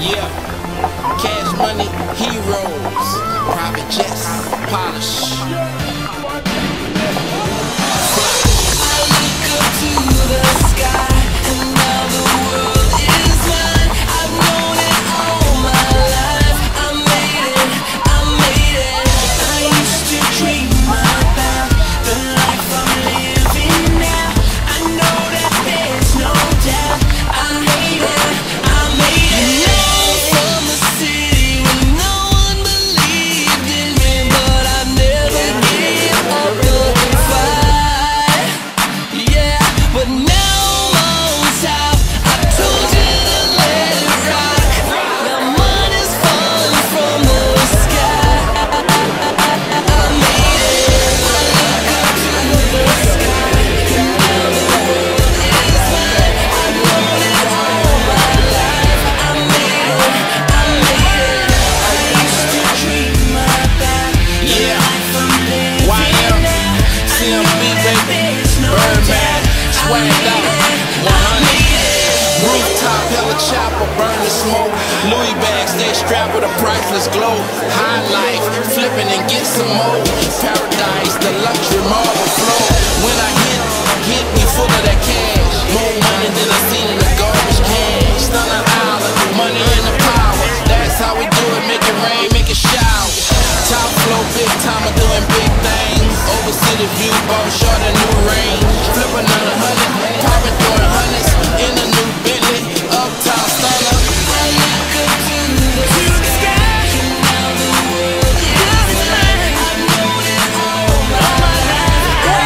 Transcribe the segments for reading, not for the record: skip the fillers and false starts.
Yeah, cash money, heroes, private jets, polish. I look up to the sky, and now the world is mine. I've known it all my life. I made it, I made it. I used to dream about the life I'm living now. I know that there's no doubt. I made it, I made it. You know, from the city when no one believed in me, but I never gave up the fight. Yeah, but now I'm on top. I told you to let it rock. Now money's falling from the sky. I made it. I look up to the sky, and now the world is mine. I've known it all my life. I made it, I made it. I used to dream about the Yeah, life I'm living YM, now. CMB, baby, Birdman, swagged out, 100. Rooftop, hella chopper, burn the smoke. Louis bags, stay strapped with a priceless glow. High life, flipping and get some more. Paradise, the luxury marble flow. When I hit me full of that cash. More money than I seen in the garbage can. Stunning island, money and the power. That's how we do it, make it rain, make it shower. Top flow, big time, I'm doing big things. Oversee the view, ball short a new range. Flip another 100, popping throwing hundreds in a new Bentley. Uptown stunner. I look up to the sky, and now the world is mine. I've known it all my life. I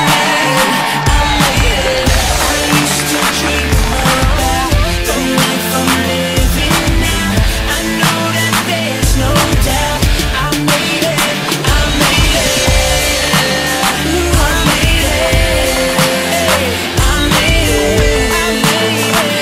made it. I used to dream about the life I'm living now. I know that there's no doubt. I made it. I made it. I made it. I made it. I made it.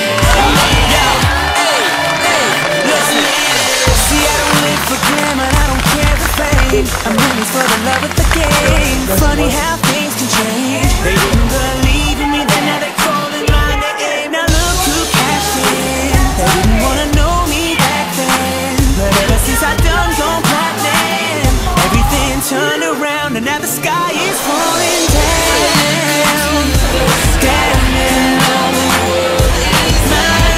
See, I don't live for glamour, I don't care the fame. I'm in this for the love of the game. Funny how things can change. They didn't believe in me, then now they calling my name. Now look who cashed in. They didn't wanna know me back then, but ever since I done gone platinum, everything turned around and now the sky is falling down. Standing on the world is mine.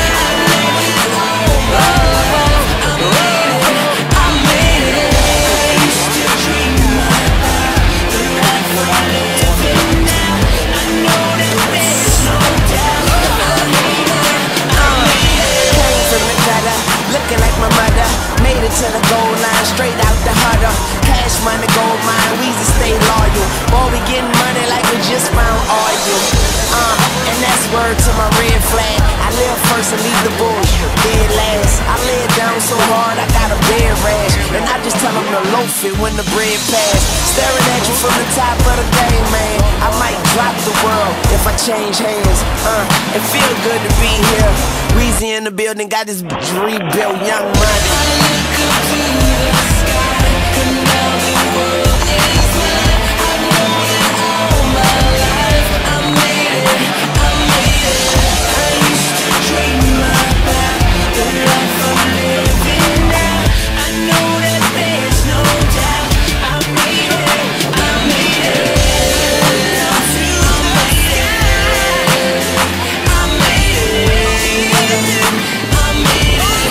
I made it. I used to dream about the life I'm living now. I know that there's no doubt. I made it. I made it. Came from the gutter, looking like my mother. Made it to the goal line, straight out the huddle. Cash money, gold mine, Weezy stay loyal. Boy, we getting money like we just found oil. And that's word to my red flag. I live first and leave the bull dead last. I lay it down so hard I got a bed rash, and I just tell them to loaf it when the bread pass. Staring at you from the top of the game, man. I might drop the world if I change hands. It feel good to be here. Weezy in the building, got this rebuilt Young Money. I look up to the sky, and now the world is mine. I've known it all my life. I made it. I made it. I used to dream about the life I'm living now. I know that there's no doubt. I made it. I made it. Up to the sky. I made it. I made it.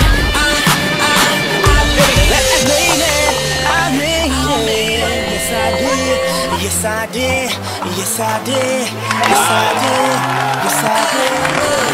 I made it. Yes, I did. Yes, I did. Yes, I did. Yes, I did. Yes, I did.